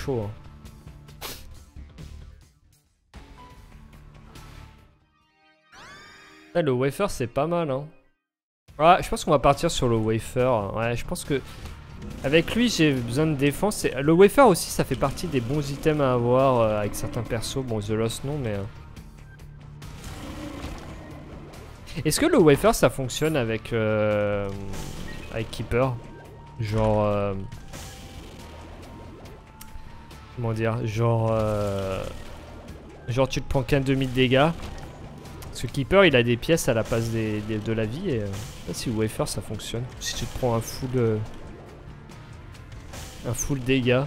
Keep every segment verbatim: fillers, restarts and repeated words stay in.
chaud. Hein. Ah, le wafer c'est pas mal hein. Ah, je pense qu'on va partir sur le wafer. Ouais, je pense que avec lui j'ai besoin de défense. Et le wafer aussi ça fait partie des bons items à avoir euh, avec certains persos. Bon, The Lost non mais... Euh... Est-ce que le wafer ça fonctionne avec... Euh... Avec Keeper? Genre... Euh... Comment dire? Genre... Euh... Genre tu te prends qu'un demi de dégâts. Parce que Keeper il a des pièces à la place des, des, de la vie et... Euh... Je sais pas si le wafer ça fonctionne. Si tu te prends un full... Euh... Un full dégâts.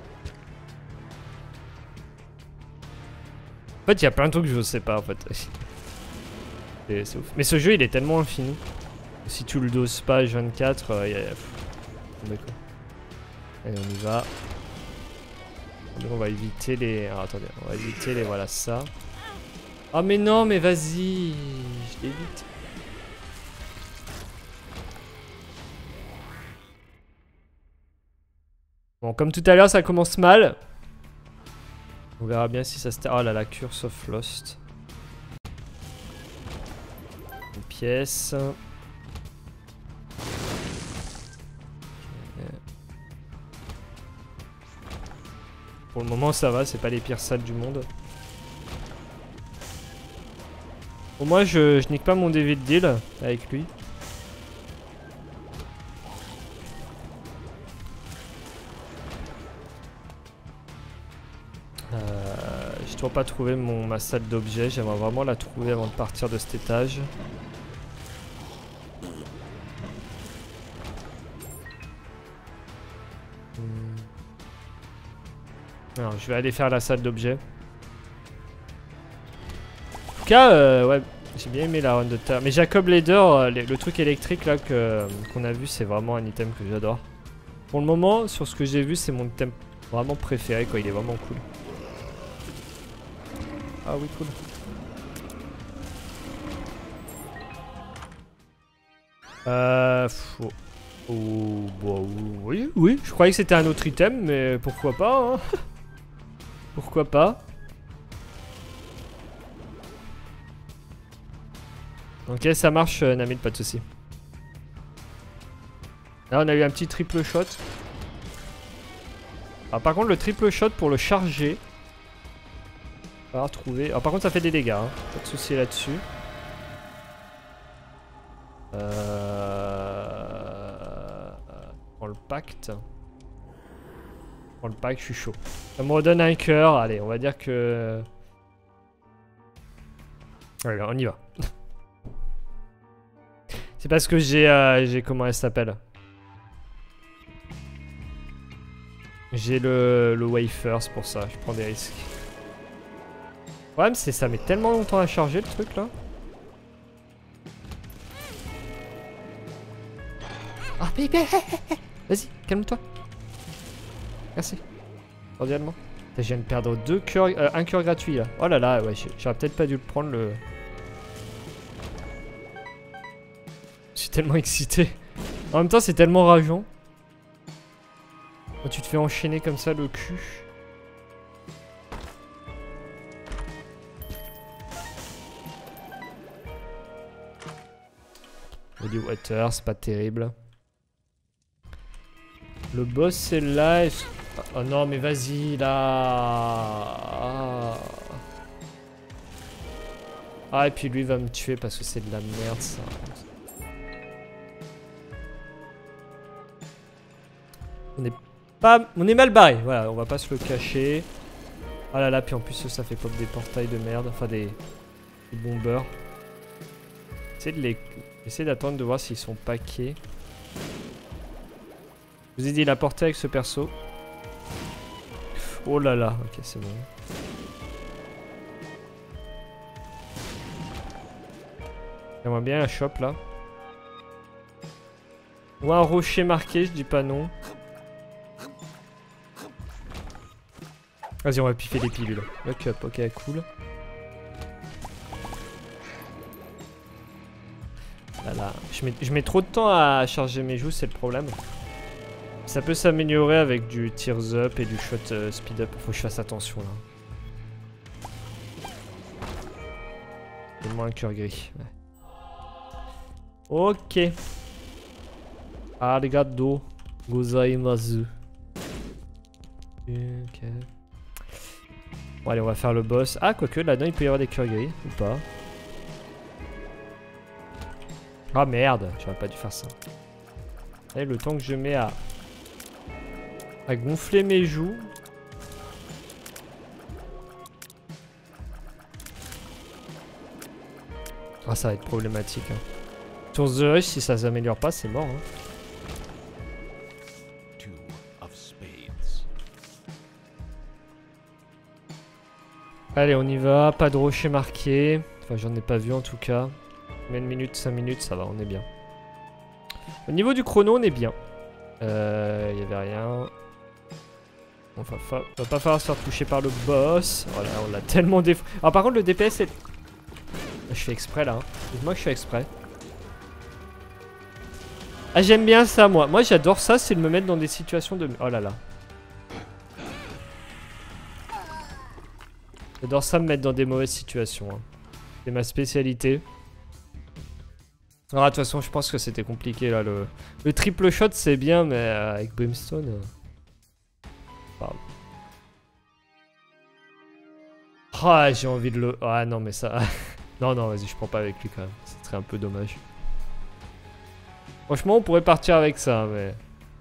En fait il y a plein de trucs que je sais pas en fait. C'est ouf. Mais ce jeu il est tellement infini. Si tu le doses pas H vingt-quatre, euh, y a... D'accord. Allez on y va. On va éviter les... Alors attendez, on va éviter les... Voilà ça. Oh mais non mais vas-y. Je l'évite. Bon comme tout à l'heure ça commence mal. On verra bien si ça se... Oh là la Curse of Lost. Une pièce. Pour le moment ça va, c'est pas les pires salles du monde. Bon moi je, je nique pas mon D V de deal avec lui. Euh, j'ai toujours pas trouvé mon, ma salle d'objets, j'aimerais vraiment la trouver avant de partir de cet étage. Alors, je vais aller faire la salle d'objets. En tout cas, euh, ouais, j'ai bien aimé la run de terre. Mais Jacob Leader, le, le truc électrique là que qu'on a vu, c'est vraiment un item que j'adore. Pour le moment, sur ce que j'ai vu, c'est mon item vraiment préféré, quoi. Il est vraiment cool. Ah oui, cool. Euh... Oh, oh, bon, oui, oui. Je croyais que c'était un autre item, mais pourquoi pas, hein. Pourquoi pas? Ok, ça marche, euh, Namil, pas de soucis. Là, on a eu un petit triple shot. Alors, par contre, le triple shot pour le charger. On va retrouver. Alors, par contre, ça fait des dégâts. Hein. Pas de soucis là-dessus. Euh... Prends le pacte. Prends le pack, je suis chaud. Ça me redonne un cœur. Allez, on va dire que... Allez, on y va. C'est parce que j'ai... Euh, j'ai comment elle s'appelle? J'ai le, le wafer, c'est pour ça. Je prends des risques. Le problème, c'est ça met tellement longtemps à charger le truc là. Ah, bébé! Vas-y, calme-toi. Merci. Cordialement. Je viens de perdre deux cœurs, euh, un cœur gratuit là. Oh là là, ouais, j'aurais peut-être pas dû le prendre le. Je suis tellement excité. En même temps, c'est tellement rageant. Quand tu te fais enchaîner comme ça le cul. Holy Water, c'est pas terrible. Le boss c'est là. Et... Oh non mais vas-y là. Ah. Ah et puis lui va me tuer parce que c'est de la merde ça. On est pas... On est mal barré. Voilà, on va pas se le cacher. Ah là là, puis en plus ça fait pop des portails de merde. Enfin des, des bombeurs. Essayez de les... Essayez d'attendre de voir s'ils sont paquets. Je vous ai dit la portée avec ce perso. Oh là là, ok c'est bon. J'aimerais bien la chope là. Ou un rocher marqué, je dis pas non. Vas-y, on va piffer les pilules. Lock up, ok, cool. Là, là. Je mets, je mets trop de temps à charger mes joues, c'est le problème. ça peut s'améliorer avec du tears up et du shot euh, speed up. Faut que je fasse attention là. Donne-moi un cœur gris. Ouais. Ok. Arigato gozaimasu. Ok. Bon allez, on va faire le boss. Ah, quoique là-dedans il peut y avoir des cœurs gris ou pas. Ah merde, j'aurais pas dû faire ça. Allez, le temps que je mets à... à gonfler mes joues. Ah, ça va être problématique. Hein. Sur The Rush, si ça s'améliore pas, c'est mort. Hein. Allez, on y va. Pas de rocher marqué. Enfin, j'en ai pas vu en tout cas. Mais une minute, cinq minutes, ça va, on est bien. Au niveau du chrono, on est bien. Euh, y avait rien. Enfin, fa va pas falloir se faire toucher par le boss. Voilà, on l'a tellement déf... Ah, par contre, le D P S est... Je fais exprès là. Hein. Dites-moi que je fais exprès. Ah, j'aime bien ça, moi. Moi, j'adore ça, c'est de me mettre dans des situations de... Oh là là. J'adore ça, me mettre dans des mauvaises situations. Hein. C'est ma spécialité. Ah, de toute façon, je pense que c'était compliqué là. Le, le triple shot, c'est bien, mais euh, avec Brimstone. Euh... Pardon. Ah, j'ai envie de le. Ah non, mais ça. non, non, vas-y, je prends pas avec lui quand même. Ce serait un peu dommage. Franchement, on pourrait partir avec ça, mais.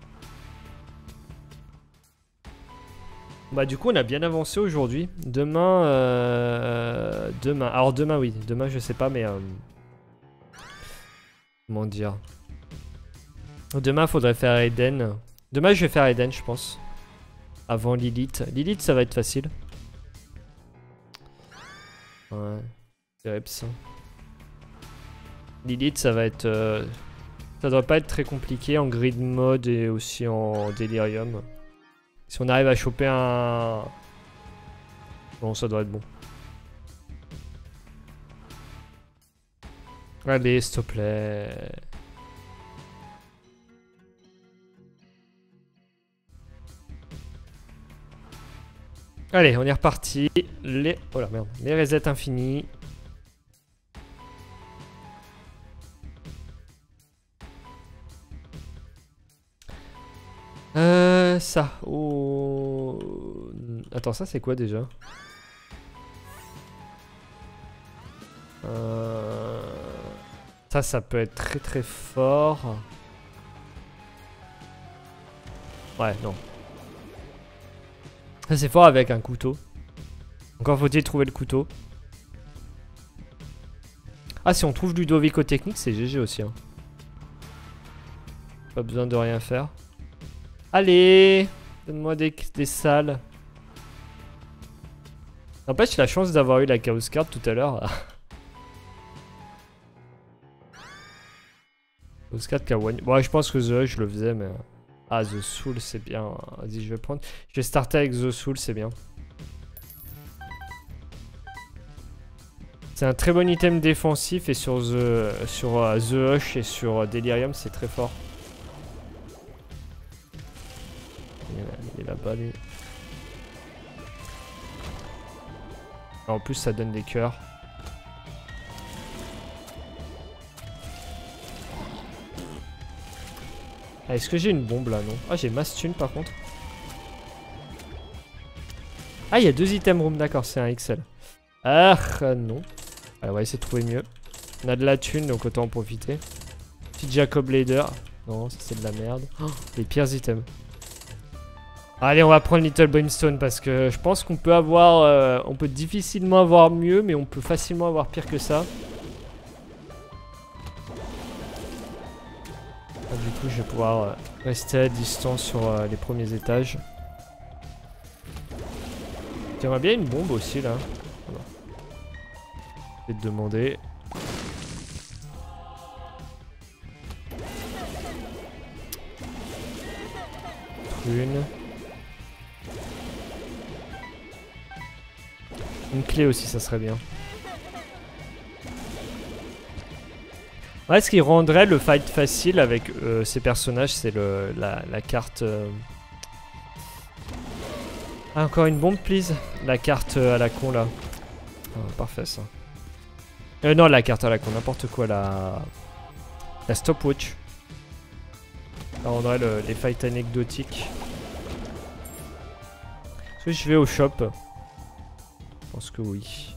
Bah, du coup, on a bien avancé aujourd'hui. Demain. Euh... Demain. Alors, demain, oui. Demain, je sais pas, mais. Euh... Comment dire? Demain, faudrait faire Eden. Demain, je vais faire Eden, je pense. Avant Lilith. Lilith, ça va être facile. Ouais. Terrible ça. Lilith, ça va être... Euh... Ça doit pas être très compliqué en grid mode et aussi en delirium. Si on arrive à choper un... Bon, ça doit être bon. Allez, s'il te plaît. Allez, on est reparti. Les... Oh là, merde. Les resets infinis. Euh... Ça. Oh... Attends, ça c'est quoi déjà? Euh... Ça, ça peut être très très fort. Ouais, non. Ça, c'est fort avec un couteau. Encore faut-il trouver le couteau. Ah, si on trouve Ludovico technique, c'est G G aussi. Hein. Pas besoin de rien faire. Allez, donne-moi des, des salles. N'empêche, j'ai la chance d'avoir eu la Chaos Card tout à l'heure. Chaos Card Kawan. Bon, je pense que The je le faisais, mais... Ah, The Soul, c'est bien. Vas-y, je vais prendre. Je vais starter avec The Soul, c'est bien. C'est un très bon item défensif et sur The, sur, uh, The Hush et sur uh, Delirium, c'est très fort. Il est là-bas, lui. En plus, ça donne des cœurs. Ah, est-ce que j'ai une bombe là? Non. Ah, j'ai ma stun par contre. Ah, il y a deux items room, d'accord, c'est un X L. Ah, non. Allez, on va essayer de trouver mieux. On a de la thune, donc autant en profiter. Petit Jacob Lader. Non, ça c'est de la merde. Oh, les pires items. Allez, on va prendre Little Brimstone parce que je pense qu'on peut avoir... Euh, on peut difficilement avoir mieux, mais on peut facilement avoir pire que ça. Ah, du coup, je vais pouvoir euh, rester à distance sur euh, les premiers étages. J'aimerais bien une bombe aussi, là. Voilà. Je vais te demander... Une... Une clé aussi, ça serait bien. Ouais, ce qui rendrait le fight facile avec euh, ces personnages, c'est le la, la carte... Euh... Ah, encore une bombe, please. La carte euh, à la con, là. Oh, parfait, ça. Euh, non, la carte à la con, n'importe quoi, la... La stopwatch. Ça rendrait le, les fights anecdotiques. Est-ce que je vais au shop? Je pense que oui.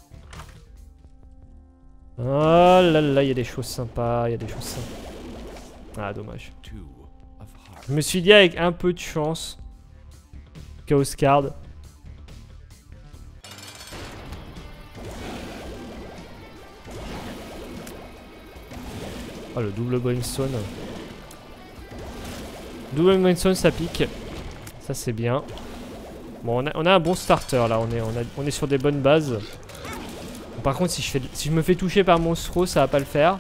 Oh là là, il y a des choses sympas, il y a des choses sympas. Ah, dommage. Je me suis dit avec un peu de chance... Chaos Card. Oh, le double Brimstone. Double Brimstone, ça pique. Ça, c'est bien. Bon, on a, on a un bon starter là. On est, on, a, on est sur des bonnes bases. Bon, par contre, si je, fais, si je me fais toucher par Monstro, ça va pas le faire.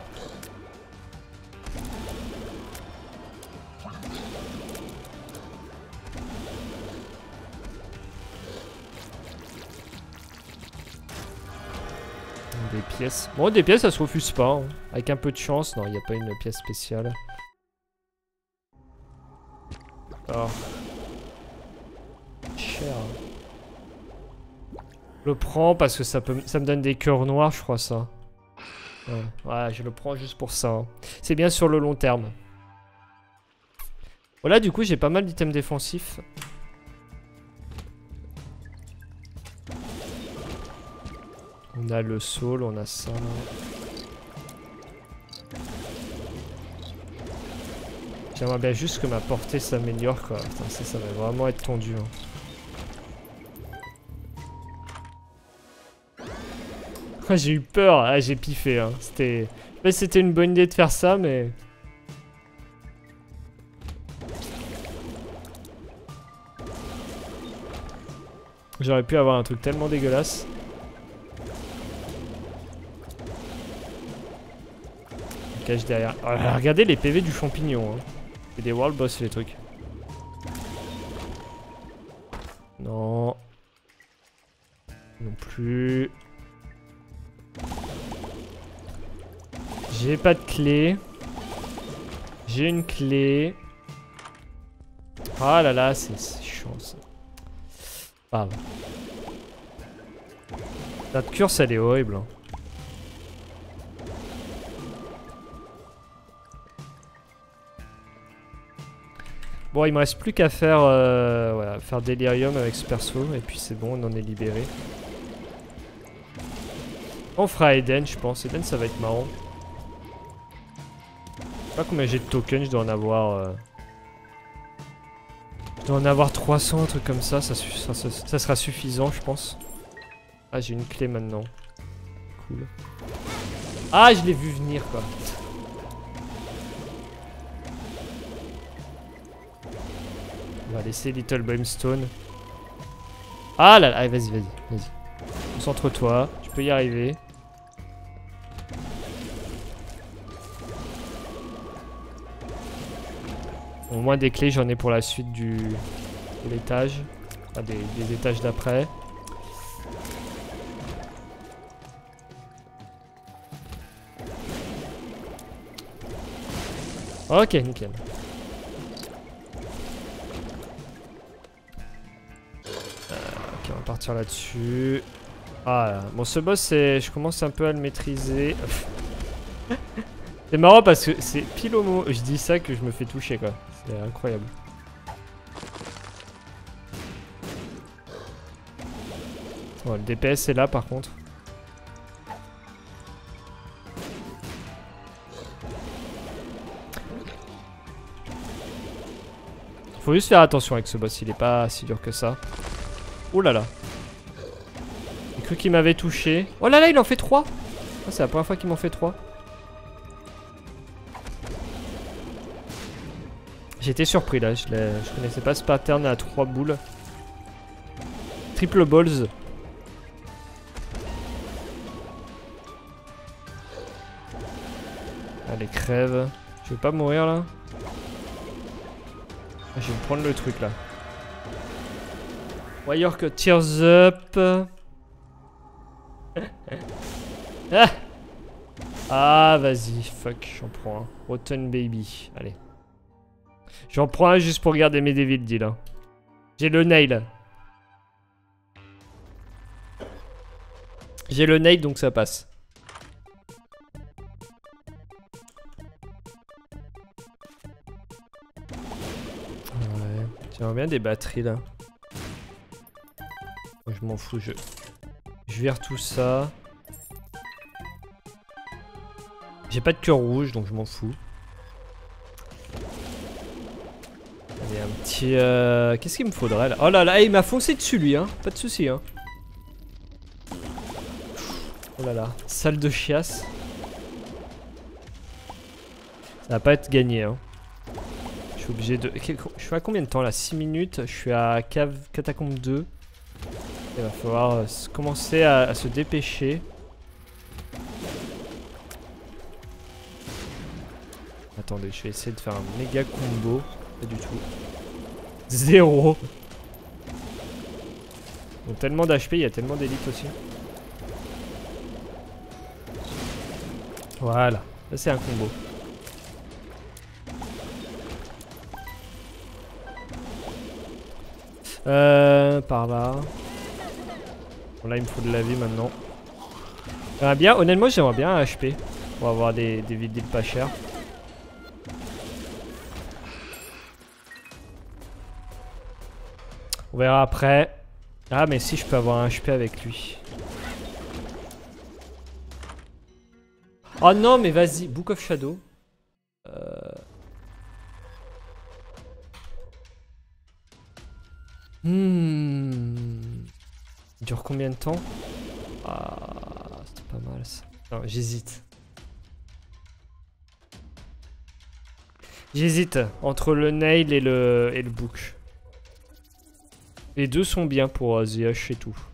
Des pièces. Bon, des pièces, ça se refuse pas. Hein. Avec un peu de chance. Non, il n'y a pas une pièce spéciale. Oh. Cher. Je le prends parce que ça, peut, ça me donne des cœurs noirs, je crois, ça. Ouais, ouais, je le prends juste pour ça. Hein. C'est bien sur le long terme. Voilà, du coup, j'ai pas mal d'items défensifs. On a le soul, on a ça. J'aimerais bien juste que ma portée s'améliore quoi. Putain, ça, ça va vraiment être tendu. Hein. J'ai eu peur, ah, j'ai piffé. Hein. C'était. Je sais pas si c'était une bonne idée de faire ça, mais. J'aurais pu avoir un truc tellement dégueulasse. Cache derrière. Oh, regardez les P V du champignon. Hein. C'est des world boss les trucs. Non. Non plus. J'ai pas de clé. J'ai une clé. Ah là là, c'est chiant ça. Ah. Notre curse elle est horrible. Hein. Bon, il me reste plus qu'à faire, euh, voilà, faire Delirium avec ce perso, et puis c'est bon, on en est libéré. On fera Eden, je pense. Eden, ça va être marrant. Je sais pas combien j'ai de tokens, je dois en avoir... Euh... Je dois en avoir trois cents, un truc comme ça, ça, ça, ça, ça sera suffisant, je pense. Ah, j'ai une clé maintenant. Cool. Ah, je l'ai vu venir, quoi. On va laisser Little Brimstone. Ah là là, allez, vas-y, vas-y, vas-y. Concentre-toi, tu peux y arriver. Au moins des clés, j'en ai pour la suite du de l'étage. Enfin, des, des étages d'après. Ok, nickel. Ok, on va partir là-dessus. Ah, bon, ce boss, je commence un peu à le maîtriser. C'est marrant parce que c'est pile au moment où je dis ça que je me fais toucher, quoi. C'est incroyable. Bon, le D P S est là, par contre. Faut juste faire attention avec ce boss, il est pas si dur que ça. Oh là là. J'ai cru qu'il m'avait touché. Oh là là, il en fait trois. Ah, c'est la première fois qu'il m'en fait trois. J'étais surpris là, je, je connaissais pas ce pattern à trois boules. Triple balls. Allez, crève. Je vais pas mourir là. Je vais me prendre le truc là. Warrior que tears up. Ah, Ah, vas-y, fuck, j'en prends un. Rotten Baby, allez. J'en prends un juste pour garder mes Devil Deal. Hein. J'ai le nail. J'ai le nail, donc ça passe. Ouais, j'aimerais bien des batteries là. Moi, je m'en fous, je... Je vire tout ça. J'ai pas de cœur rouge, donc je m'en fous. Allez, un petit... Euh... Qu'est-ce qu'il me faudrait là? Oh là là, il m'a foncé dessus lui, hein. Pas de soucis, hein. Oh là là, salle de chiasse. Ça va pas être gagné, hein. Je suis obligé de... Je suis à combien de temps là? six minutes. Je suis à cave catacombe deux. Il va falloir euh, commencer à, à se dépêcher. Attendez, je vais essayer de faire un méga combo. Pas du tout. Zéro. Ils ont tellement d'H P, il y a tellement d'élite aussi. Voilà, ça c'est un combo. Euh, par là. Bon là il me faut de la vie maintenant. J'aimerais bien, honnêtement j'aimerais bien un H P. Pour avoir des, des vides pas chers. On verra après. Ah mais si je peux avoir un H P avec lui. Oh non mais vas-y, Book of Shadow. Euh... Hmm. Il dure combien de temps? Ah, c'est pas mal ça. Non, j'hésite. J'hésite entre le nail et le, et le book. Les deux sont bien pour uh, The Hush et tout.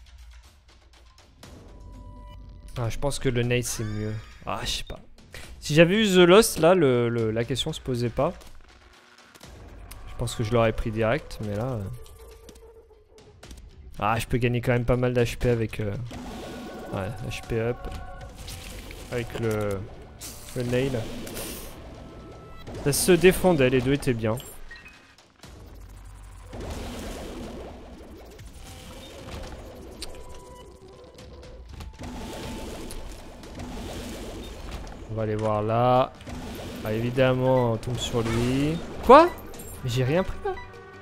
Ah, je pense que le nail c'est mieux. Ah, je sais pas. Si j'avais eu The Lost, là, le, le, la question se posait pas. Je pense que je l'aurais pris direct, mais là... Euh... Ah, je peux gagner quand même pas mal d'H P avec... Euh... Ouais, H P up. Avec le... Le nail. Ça se défendait, les deux étaient bien. On va aller voir là. Ah, évidemment, on tombe sur lui. Quoi? Mais j'ai rien pris là.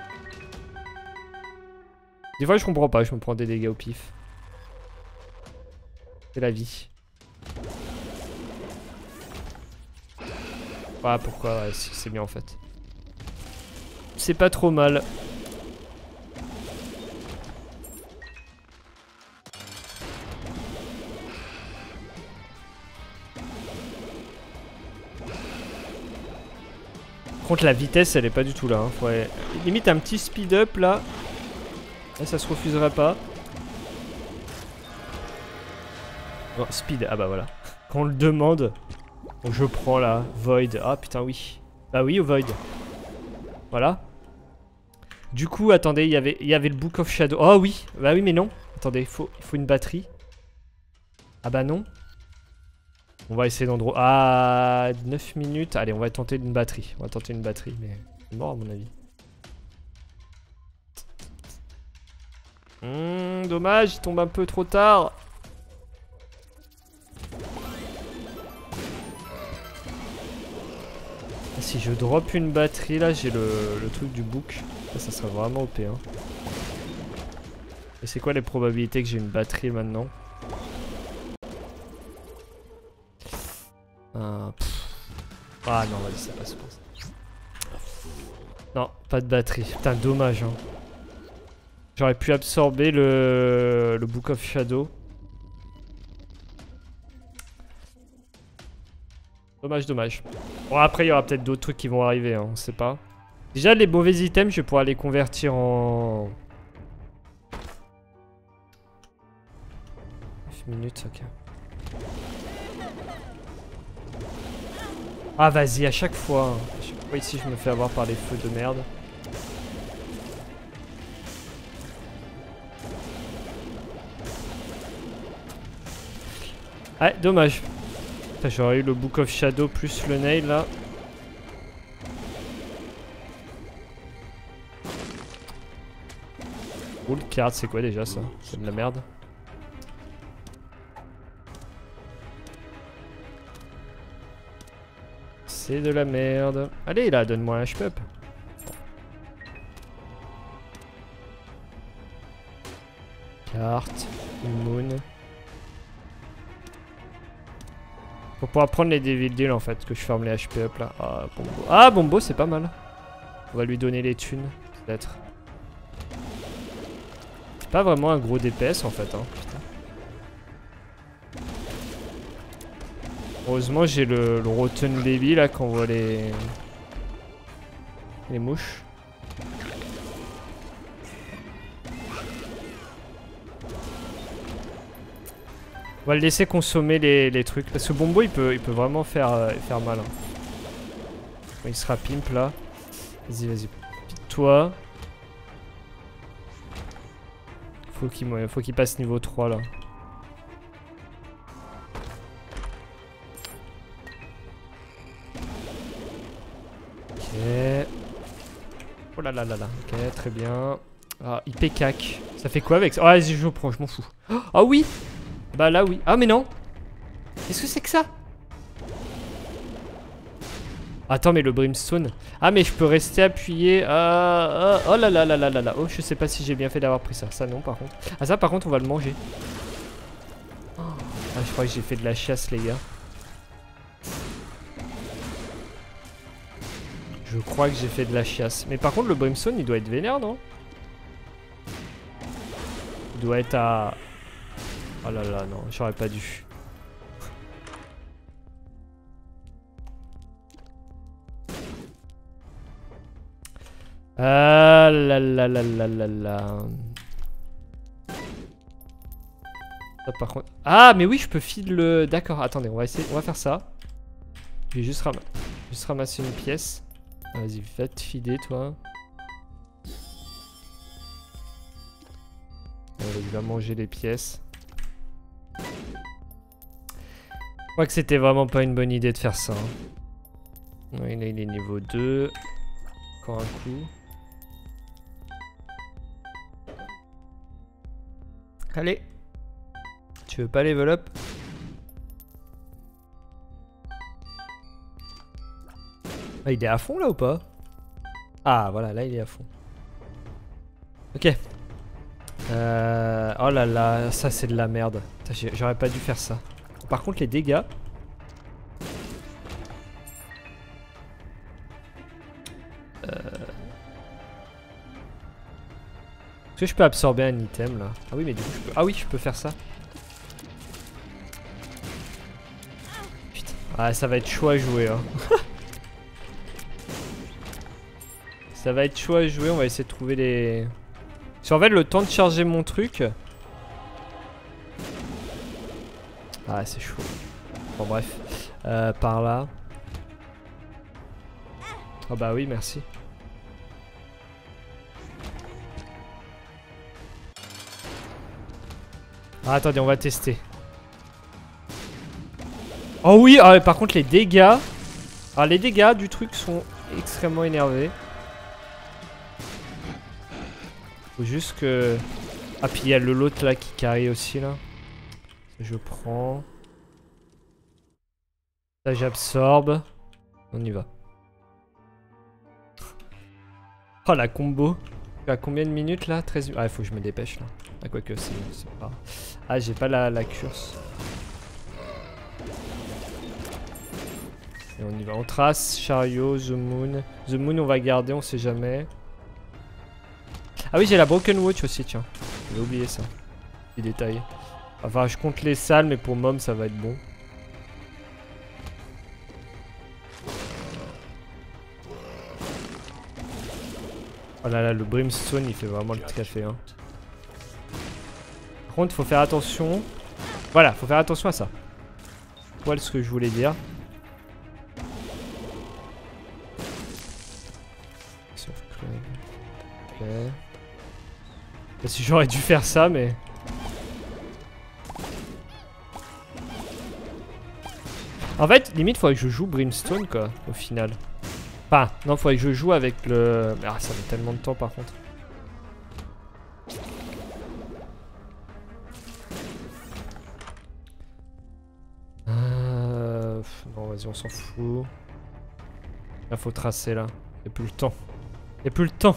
Des fois, je comprends pas, je me prends des dégâts au pif. C'est la vie. Ah, pourquoi? Ouais, c'est bien en fait. C'est pas trop mal. Par contre, la vitesse, elle est pas du tout là. Hein. Faudrait... Limite un petit speed up là. Là, ça se refuserait pas. Oh, speed. Ah bah voilà. Quand on le demande, donc je prends là. Void. Ah putain, oui. Bah oui, au Void. Voilà. Du coup, attendez, il y avait, il y avait le Book of Shadow. Oh oui. Bah oui, mais non. Attendez, il faut, il faut une batterie. Ah bah non. On va essayer d'endroit. Ah, neuf minutes. Allez, on va tenter une batterie. On va tenter une batterie, mais c'est mort à mon avis. Mmh, dommage, il tombe un peu trop tard. Si je drop une batterie, là, j'ai le, le truc du book. Là, ça serait vraiment O P. Hein. Et c'est quoi les probabilités que j'ai une batterie maintenant? Ah, ah non, vas-y, ça passe pas. Non, pas de batterie. Putain, dommage. Hein. J'aurais pu absorber le, le Book of Shadow. Dommage, dommage. Bon, après, il y aura peut-être d'autres trucs qui vont arriver, hein, on sait pas. Déjà, les mauvais items, je vais pouvoir les convertir en... neuf minutes, ok. Ah, vas-y, à chaque fois. À chaque fois, ici, je me fais avoir par les feux de merde. Ouais, dommage. J'aurais eu le Book of Shadow plus le nail là. Rule card, c'est quoi déjà ça? C'est de la merde. C'est de la merde. Allez là, donne-moi un H P up. Carte, moon. Pour pouvoir prendre les Devil Deal en fait, que je ferme les H P up là. Ah, Bombo, ah, Bombo c'est pas mal. On va lui donner les thunes, peut-être. C'est pas vraiment un gros D P S en fait, hein. Putain. Heureusement j'ai le, le Rotten Baby là qu'on voit les... les mouches. On va le laisser consommer les, les trucs. Parce que Bombo il peut, il peut vraiment faire, euh, faire mal. Hein. Il sera pimp là. Vas-y, vas-y. Pite-toi. Faut qu'il faut qu'il passe niveau trois là. Ok. Oh là là là là. Ok, très bien. Ah, il pécac. Ça fait quoi avec ça? Ah, vas-y, je le prends, je m'en fous. Ah oui! Bah là oui. Ah mais non. Qu'est-ce que c'est que ça? Attends mais le brimstone. Ah mais je peux rester appuyé. Euh, euh, oh là là là là là là. Oh je sais pas si j'ai bien fait d'avoir pris ça. Ça non par contre. Ah ça par contre on va le manger. Oh. Ah je crois que j'ai fait de la chasse les gars. Je crois que j'ai fait de la chasse. Mais par contre le brimstone il doit être vénère non? Il doit être à... Oh là là, non, j'aurais pas dû. Ah là là là là là là. Ça, par contre... Ah mais oui, je peux feed le... D'accord, attendez, on va essayer, on va faire ça. Je vais juste, ram... juste ramasser une pièce. Ah, vas-y, va te feeder toi. Il va manger les pièces. Je crois que c'était vraiment pas une bonne idée de faire ça. Hein. Ouais, là, il est niveau deux. Encore un coup. Allez. Tu veux pas level up? Ah, il est à fond là ou pas? Ah voilà, là il est à fond. Ok. Euh... Oh là là, ça c'est de la merde. J'aurais pas dû faire ça. Par contre les dégâts... Euh... Est-ce que je peux absorber un item là? Ah oui mais du coup je peux... Ah oui je peux faire ça. Putain. Ah ça va être chaud à jouer hein. Ça va être chaud à jouer, on va essayer de trouver les... Si en fait le temps de charger mon truc... Ah c'est chaud. Bon bref. Euh, par là. Oh bah oui merci. Ah attendez on va tester. Oh oui ah, par contre les dégâts. Alors les dégâts du truc sont extrêmement énervés. Faut juste que... Ah puis il y a le l'autre là qui carry aussi là. Je prends. Ça j'absorbe. On y va. Oh la combo. À combien de minutes là? treize... Ah il faut que je me dépêche là. Ah quoique c'est pas... Ah j'ai pas la, la curse. Et on y va. On trace. Chariot, The Moon. The Moon on va garder, on sait jamais. Ah oui j'ai la Broken Watch aussi tiens. J'ai oublié ça. Petit détail. Enfin je compte les salles mais pour Mom ça va être bon. Oh là là le Brimstone il fait vraiment le café hein. Par contre faut faire attention. Voilà faut faire attention à ça. Voilà ce que je voulais dire. Ok. Parce que j'aurais dû faire ça mais... En fait, limite, faudrait que je joue Brimstone, quoi, au final. Enfin, non, faudrait que je joue avec le... Ah, ça met tellement de temps, par contre. Euh... Non, vas-y, on s'en fout. Là, faut tracer, là. Y'a plus le temps. Y'a plus le temps.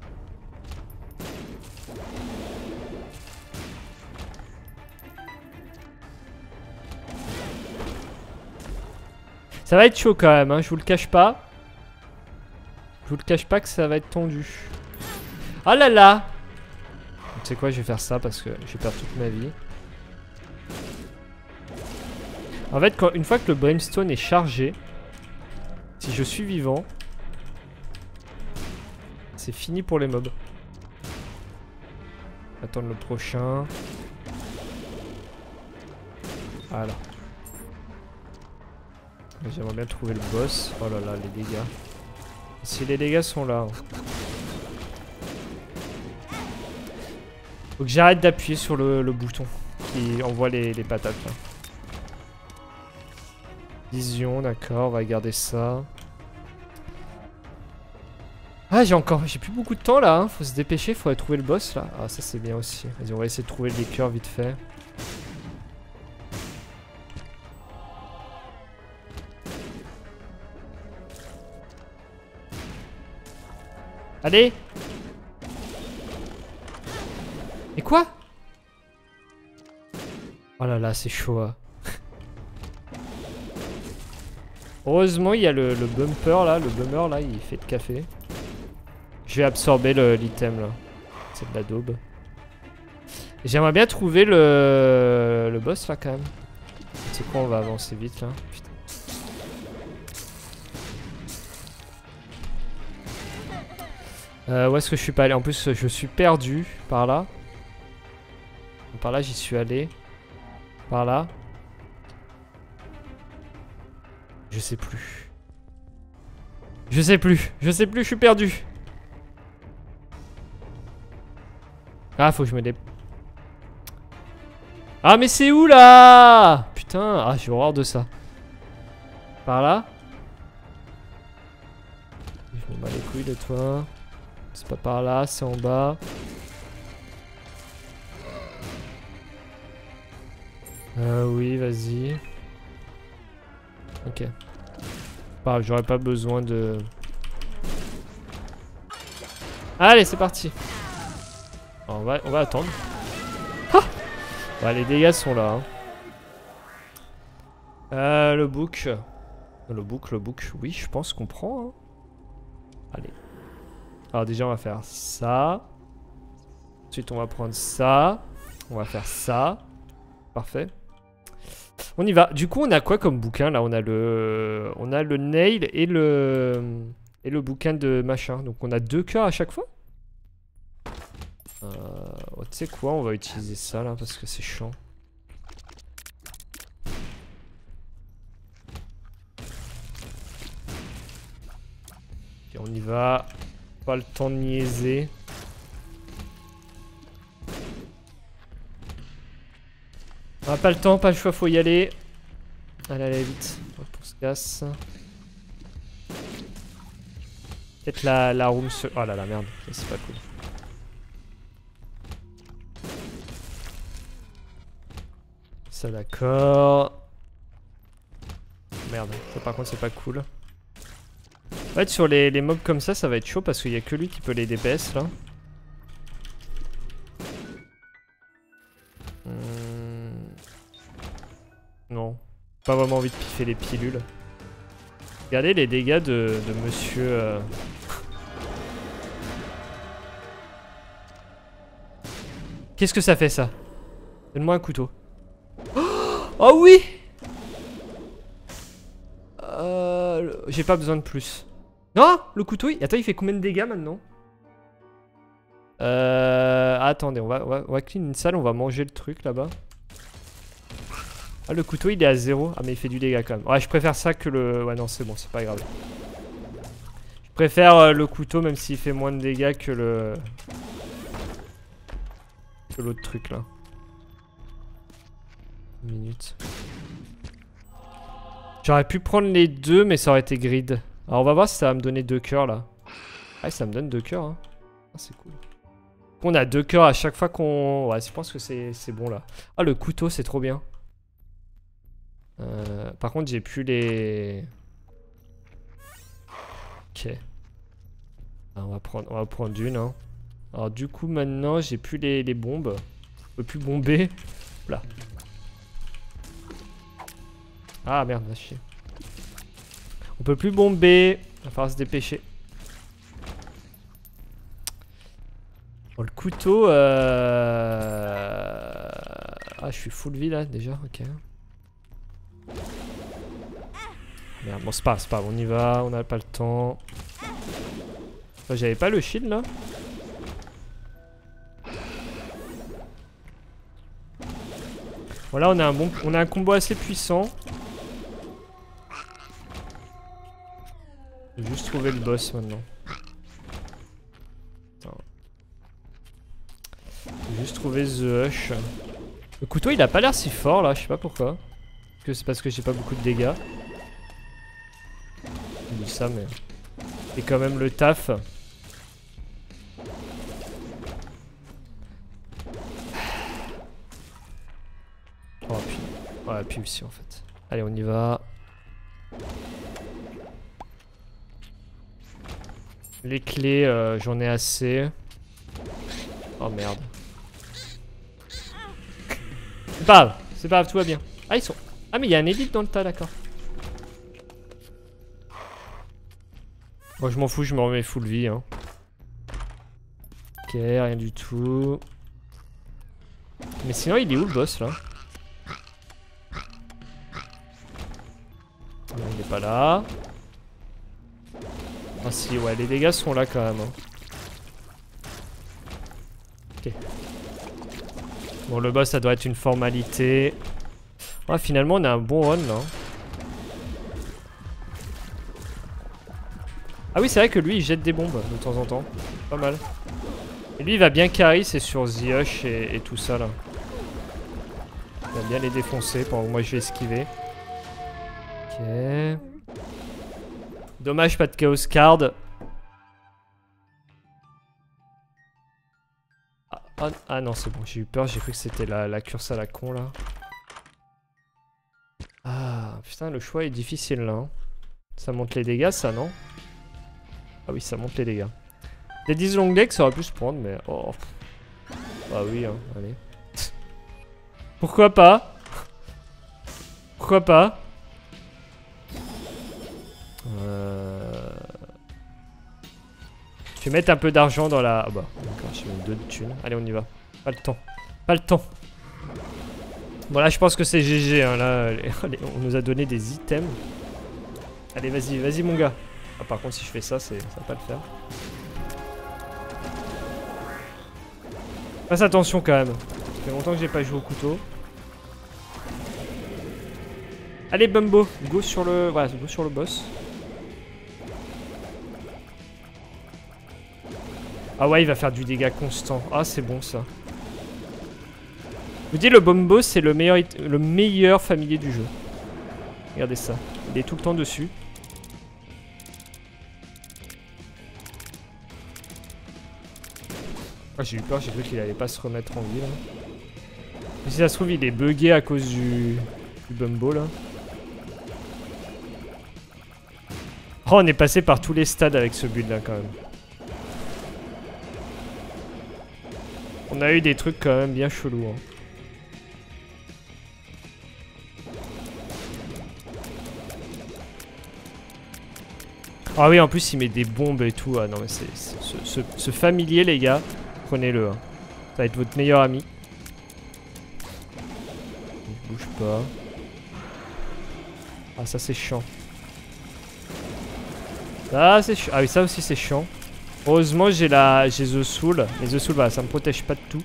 Ça va être chaud quand même, hein, je vous le cache pas. Je vous le cache pas que ça va être tendu. Oh là là! Tu sais quoi, je vais faire ça parce que j'ai perdu toute ma vie. En fait, quand, une fois que le Brimstone est chargé, si je suis vivant, c'est fini pour les mobs. Attendre le prochain. Voilà. J'aimerais bien trouver le boss. Oh là là, les dégâts. Si les dégâts sont là. Hein. Faut que j'arrête d'appuyer sur le, le bouton qui envoie les, les patates là. Vision, d'accord, on va garder ça. Ah, j'ai encore, j'ai plus beaucoup de temps là, hein. Faut se dépêcher, faut aller trouver le boss là. Ah, ça c'est bien aussi. Vas-y, on va essayer de trouver les cœurs vite fait. Allez! Et quoi? Oh là là, c'est chaud. Hein. Heureusement, il y a le, le bumper là, le bummer là, il fait de café. Je vais absorber l'item là. C'est de la daube. J'aimerais bien trouver le, le boss là quand même. Tu sais quoi, on va avancer vite là. Putain. Euh, où est-ce que je suis pas allé? En plus, je suis perdu par là. Par là, j'y suis allé. Par là. Je sais plus. Je sais plus. Je sais plus, je suis perdu. Ah, faut que je me dé... Ah, mais c'est où là? Putain, ah, j'ai horreur de ça. Par là. Je me bats les couilles de toi. C'est pas par là, c'est en bas. Euh, oui, vas-y. Ok. Bah, j'aurais pas besoin de... Allez, c'est parti. Alors, on va, on va attendre. Ah bah, les dégâts sont là. Hein. Euh, le book. Le book, le book. Oui, je pense qu'on prend. Hein. Allez. Alors déjà, on va faire ça. Ensuite, on va prendre ça. On va faire ça. Parfait. On y va. Du coup, on a quoi comme bouquin là? On a le, on a le nail et le et le bouquin de machin. Donc on a deux cœurs à chaque fois. Euh, oh, tu sais quoi? On va utiliser ça là parce que c'est chiant. Et on y va. Pas le temps de niaiser. On a pas le temps, pas le choix, faut y aller. Allez, allez, vite. On se casse. Peut-être la, la room se... Oh là là, merde. C'est pas cool. Ça, d'accord. Merde. Ça, par contre, c'est pas cool. En fait, sur les, les mobs comme ça, ça va être chaud parce qu'il y a que lui qui peut les D P S, là. Hmm. Non. Pas vraiment envie de piffer les pilules. Regardez les dégâts de, de monsieur... Euh... Qu'est-ce que ça fait, ça? Donne-moi un couteau. Oh oui! euh, J'ai pas besoin de plus. Non! Le couteau, il... Attends, il fait combien de dégâts maintenant? Euh... Attendez, on va, on va, on va clean une salle, on va manger le truc là-bas. Ah, le couteau il est à zéro. Ah, mais il fait du dégât quand même. Ouais, je préfère ça que le... Ouais, non, c'est bon, c'est pas grave. Je préfère euh, le couteau même s'il fait moins de dégâts que le... Que l'autre truc là. Une minute. J'aurais pu prendre les deux, mais ça aurait été grid. Alors on va voir si ça va me donner deux cœurs là. Ah, ça me donne deux cœurs. Hein. Ah, c'est cool. On a deux cœurs à chaque fois qu'on... Ouais, je pense que c'est bon là. Ah, le couteau, c'est trop bien. Euh, par contre, j'ai plus les... Ok. Ah, on va prendre, on va prendre une. Hein. Alors du coup, maintenant, j'ai plus les, les bombes. On peut plus bomber. Là. Ah merde, va chier. On peut plus bomber. Il va falloir se dépêcher. Bon, le couteau... Euh... Ah, je suis full vie là, déjà. Ok. Merde, bon, c'est pas, c'est pas, on y va. On n'a pas le temps. Enfin, j'avais pas le shield là. Voilà, on a un bon, on a un combo assez puissant. J'ai juste trouvé le boss maintenant. Attends. J'ai juste trouvé The Hush. Le couteau il a pas l'air si fort là, je sais pas pourquoi. Est-ce que c'est parce que j'ai pas beaucoup de dégâts? Je dis ça mais... C'est quand même le taf. Oh puis... Ouais puis aussi en fait. Allez on y va. Les clés, euh, j'en ai assez. Oh merde. C'est pas grave, c'est pas grave, tout va bien. Ah ils sont... Ah mais il y a un élite dans le tas, d'accord. Moi je m'en fous, je me remets full vie. Hein. Ok, rien du tout. Mais sinon il est où le boss là? Non, il est pas là. Ah si, ouais, les dégâts sont là quand même. Hein. Ok. Bon, le boss, ça doit être une formalité. Ouais, finalement, on a un bon run là. Ah oui, c'est vrai que lui, il jette des bombes de temps en temps. Pas mal. Et lui, il va bien carry, c'est sur The Hush et, et tout ça là. Il va bien les défoncer pendant que moi je vais esquiver. Ok. Dommage, pas de Chaos Card. Ah, ah, ah non, c'est bon, j'ai eu peur, j'ai cru que c'était la, la curse à la con là. Ah, putain, le choix est difficile là. Hein. Ça monte les dégâts, ça, non? Ah oui, ça monte les dégâts. Les dix long legs, ça aurait pu se prendre, mais... Oh. Ah oui, hein, allez. Pourquoi pas? Pourquoi pas? Euh... Je vais mettre un peu d'argent dans la... Ah bah, d'accord, je vais mettre deux de thunes. Allez, on y va. Pas le temps. Pas le temps. Bon, là, je pense que c'est G G. Hein. Là, on nous a donné des items. Allez, vas-y, vas-y, mon gars. Ah, par contre, si je fais ça, ça va pas le faire. Fasse attention quand même. Ça fait longtemps que j'ai pas joué au couteau. Allez, Bumbo, go sur le... Voilà, go sur le boss. Ah ouais, il va faire du dégât constant. Ah, c'est bon ça. Je vous dis, le Bumbo, c'est le meilleur, le meilleur familier du jeu. Regardez ça. Il est tout le temps dessus. Ah, j'ai eu peur, j'ai cru qu'il allait pas se remettre en vie là. Mais si ça se trouve, il est bugué à cause du, du Bumbo là. Oh, on est passé par tous les stades avec ce build là quand même. On a eu des trucs quand même bien chelous. Hein. Ah oui, en plus il met des bombes et tout. Ah non mais c'est ce, ce, ce familier les gars, prenez-le. Hein. Ça va être votre meilleur ami. Il bouge pas. Ah ça c'est chiant. Ah c'est chiant. Ah oui ça aussi c'est chiant. Heureusement j'ai la j'ai The Soul. Mais The Soul bah, ça me protège pas de tout.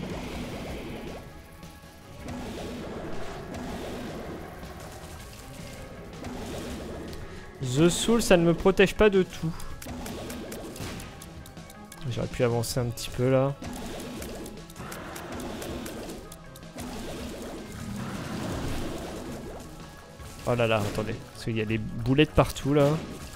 The Soul ça ne me protège pas de tout. J'aurais pu avancer un petit peu là. Oh là là, attendez. Parce qu'il y a des boulettes partout là.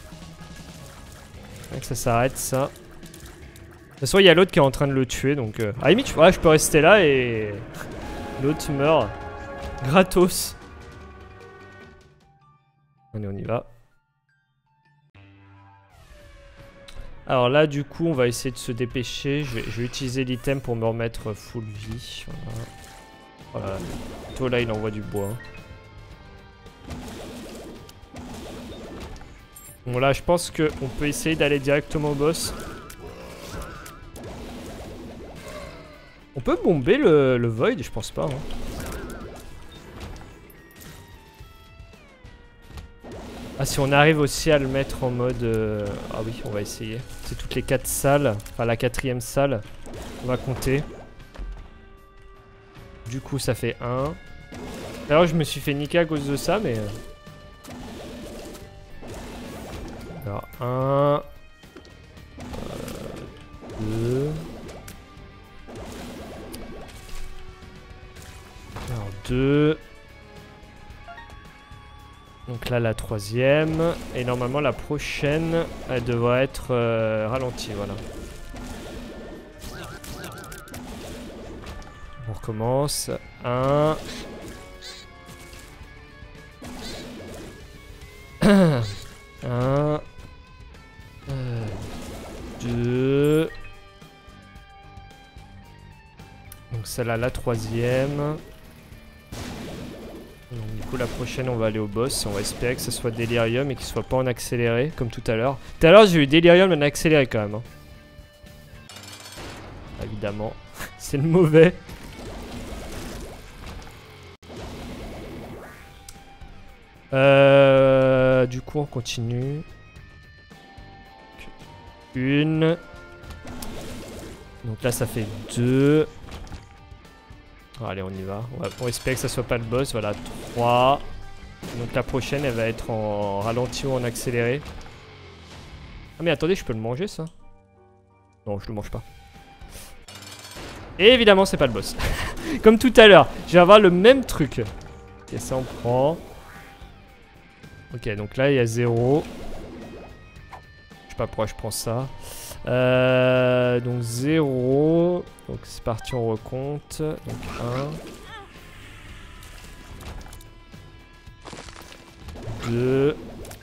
Donc ça s'arrête ça. De toute façon, il y a l'autre qui est en train de le tuer donc. Euh... À la limite, ouais, je peux rester là et. L'autre meurt. Gratos. Allez, on y va. Alors là, du coup, on va essayer de se dépêcher. Je vais, je vais utiliser l'item pour me remettre full vie. Voilà. Voilà. Toi là, il envoie du bois. Bon là, je pense qu'on peut essayer d'aller directement au boss. On peut bomber le, le Void, je pense pas. Hein. Ah, si on arrive aussi à le mettre en mode... Euh... Ah oui, on va essayer. C'est toutes les quatre salles. Enfin, la quatrième salle. On va compter. Du coup, ça fait un. Alors, je me suis fait niquer à cause de ça, mais... Alors, un... Euh, deux... Alors, deux... Donc là, la troisième. Et normalement, la prochaine, elle devrait être euh, ralentie, voilà. On recommence. Un... Un... Euh, deux... Donc celle-là, la troisième. Donc, du coup la prochaine on va aller au boss et on va espérer que ce soit Delirium et qu'il soit pas en accéléré comme tout à l'heure. Tout à l'heure j'ai eu Delirium en accéléré quand même. Hein. Évidemment, c'est le mauvais. Euh, du coup on continue. Une. Donc là ça fait deux. Oh, allez, on y va. On va on espère que ça soit pas le boss. Voilà, trois. Donc la prochaine, elle va être en ralenti ou en accéléré. Ah mais attendez, je peux le manger ça? Non, je le mange pas. Et évidemment, c'est pas le boss. Comme tout à l'heure, je vais avoir le même truc. Ok, ça on prend. Ok, donc là, il y a zéro. Je sais pas pourquoi je prends ça. Euh, donc zéro. Donc c'est parti, on recompte. Donc un. deux.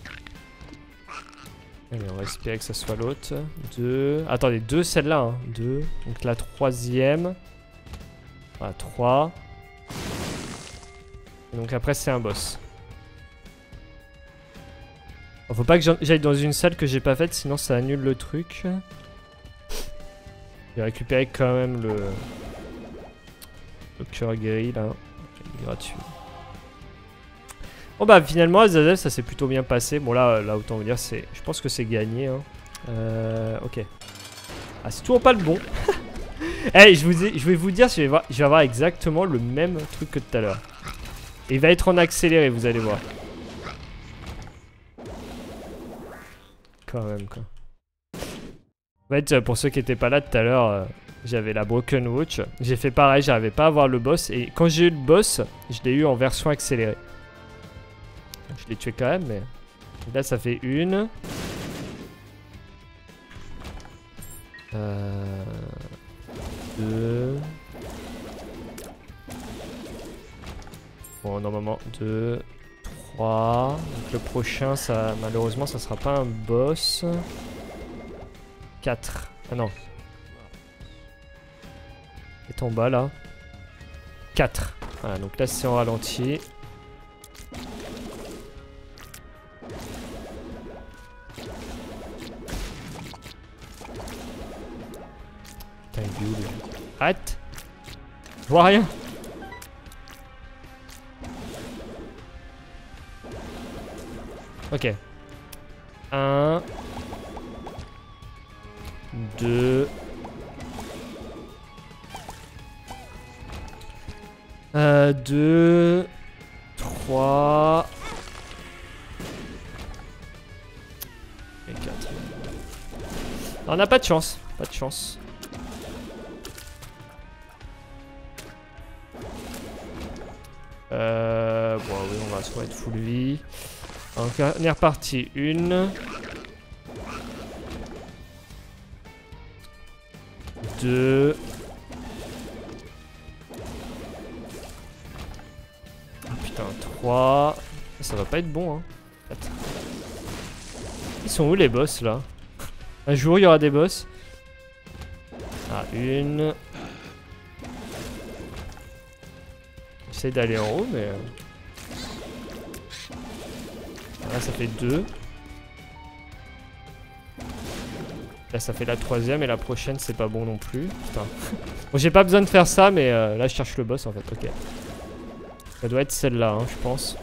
Allez, on va espérer que ça soit l'autre. deux. Attendez, deux celle-là. Hein. deux. Donc la troisième. Voilà, trois. Et donc après c'est un boss. Faut pas que j'aille dans une salle que j'ai pas faite, sinon ça annule le truc. J'ai récupéré quand même le... Le cœur guéri là. Gratuit. Bon bah finalement Azazel ça s'est plutôt bien passé. Bon là, là autant vous dire c'est... Je pense que c'est gagné. Hein. Euh, ok. Ah c'est toujours pas le bon. Hey, je, vous ai, je vais vous dire, je vais, voir, je vais avoir exactement le même truc que tout à l'heure. Et il va être en accéléré, vous allez voir. Quand même quoi. En fait, pour ceux qui n'étaient pas là tout à l'heure, euh, j'avais la Broken Watch. J'ai fait pareil, j'arrivais pas à avoir le boss. Et quand j'ai eu le boss, je l'ai eu en version accélérée. Je l'ai tué quand même, mais... Là, ça fait une. Euh... Deux. Bon, normalement, deux. Trois. Donc le prochain, ça, malheureusement, ça sera pas un boss. quatre. Ah non. C'est en bas là. quatre. Voilà, donc là c'est en ralenti. Putain, il est où lui? Arrête! Je vois rien! Ok. un. deux. Euh, deux. trois. Et quatre. On n'a pas de chance. Pas de chance. Euh... bon oui, on va se mettre full vie. Donc on est reparti. Une. Deux. Oh, putain, trois. Ça va pas être bon, hein. Attends. Ils sont où les boss là? Un jour il y aura des boss. Ah, une. J'essaie d'aller en haut, mais. Là, ça fait deux. Là, ça fait la troisième et la prochaine, c'est pas bon non plus. Putain. Bon, j'ai pas besoin de faire ça, mais euh, là, je cherche le boss en fait. Ok. Ça doit être celle-là, hein, je pense.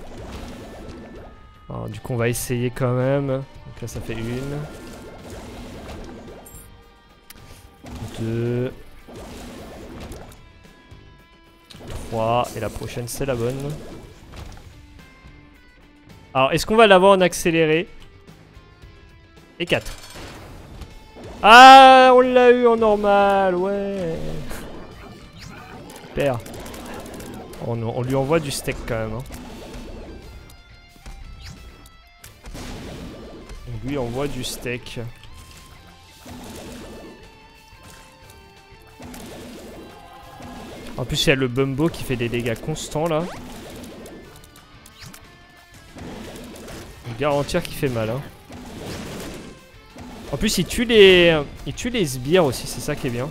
Alors, du coup, on va essayer quand même. Donc là, ça fait une. Deux. Trois. Et la prochaine, c'est la bonne. Alors, est-ce qu'on va l'avoir en accéléré? Et quatre. Ah, on l'a eu en normal, ouais. Super. On, on lui envoie du steak quand même. Hein. On lui envoie du steak. En plus, il y a le Bumbo qui fait des dégâts constants là. Je peux garantir qu'il fait mal. Hein. En plus, il tue les, il tue les sbires aussi, c'est ça qui est bien.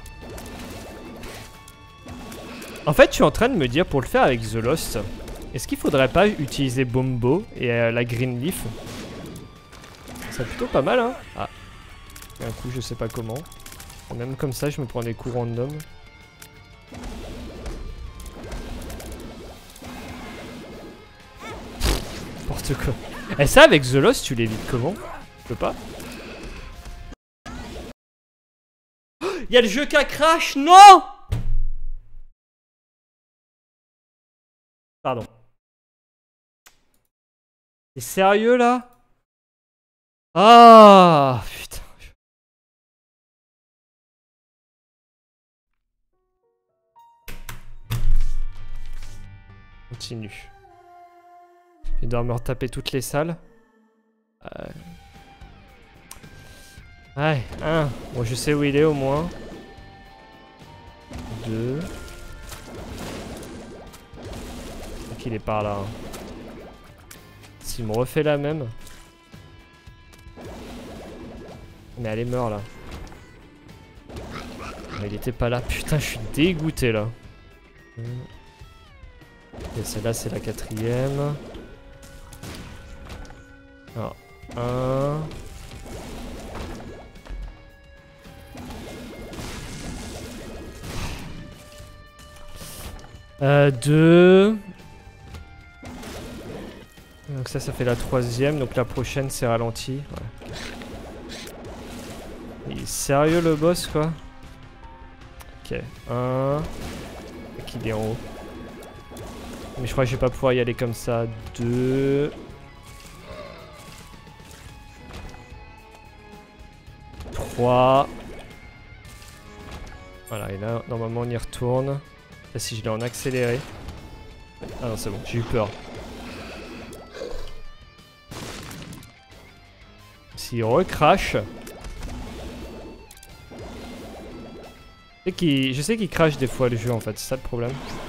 En fait, je suis en train de me dire pour le faire avec The Lost, est-ce qu'il faudrait pas utiliser Bumbo et euh, la Green Leaf? C'est plutôt pas mal, hein. Ah, un coup, je sais pas comment. Même comme ça, je me prends des coups random. N'importe quoi. Et ça, avec The Lost, tu l'évites comment? Je peux pas. Y'a le jeu qui a crash, non! Pardon. T'es sérieux là? Ah, putain. Continue. Je dois me retaper toutes les salles. Euh... Ouais, un. Bon, je sais où il est au moins. Deux. Donc il est par là. Hein. S'il me refait la même. Mais elle est meurt là. Mais il était pas là. Putain, je suis dégoûté là. Et celle-là, c'est la quatrième. Alors, un. Euh, deux. Donc ça, ça fait la troisième. Donc la prochaine, c'est ralenti. Ouais. Il est sérieux le boss, quoi. Ok, un. Et qu'il est en haut. Mais je crois que je vais pas pouvoir y aller comme ça. Deux. Trois. Voilà, et là, normalement, on y retourne. Là, si je l'ai en accéléré. Ah non, c'est bon, j'ai eu peur. S'il recrache. Je sais qu'il crache des fois le jeu en fait, c'est ça le problème.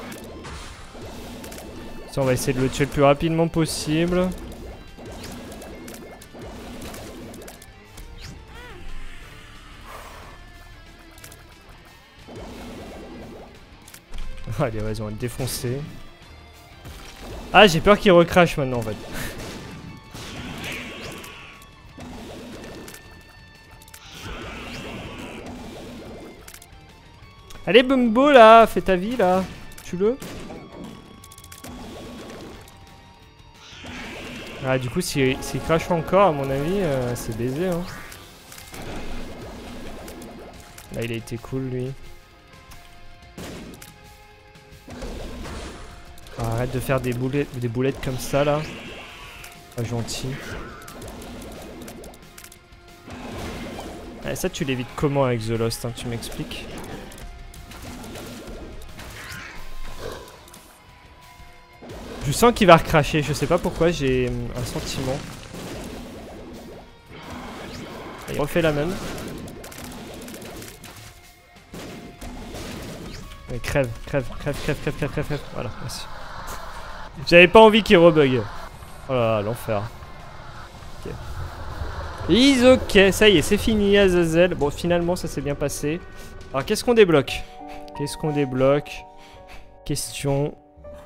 Ça, on va essayer de le tuer le plus rapidement possible. Allez, vas-y, on va le défoncer. Ah, j'ai peur qu'il recrache maintenant en fait. Allez, Bumbo là, fais ta vie là. Tue-le. Ah, du coup, s'il si, si crache encore, à mon avis, euh, c'est baisé. Hein. Là, il a été cool lui. Ah, arrête de faire des boulettes, des boulettes comme ça là. Pas gentil. Ah, ça, tu l'évites comment avec The Lost, hein, tu m'expliques? Je sens qu'il va recracher, je sais pas pourquoi, j'ai un sentiment. Il refait la même. Mais crève, crève, crève, crève, crève, crève, crève, crève. Voilà, merci. J'avais pas envie qu'il rebug. Oh là là, l'enfer. Ok. Is ok, ça y est, c'est fini, Azazel. Bon, finalement, ça s'est bien passé. Alors, qu'est-ce qu'on débloque? Qu'est-ce qu'on débloque? Question.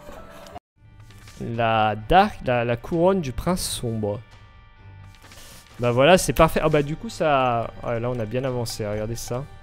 La Dark, la, la couronne du prince sombre. Bah voilà, c'est parfait. Ah bah du coup, ça... Ouais, là, on a bien avancé, regardez ça.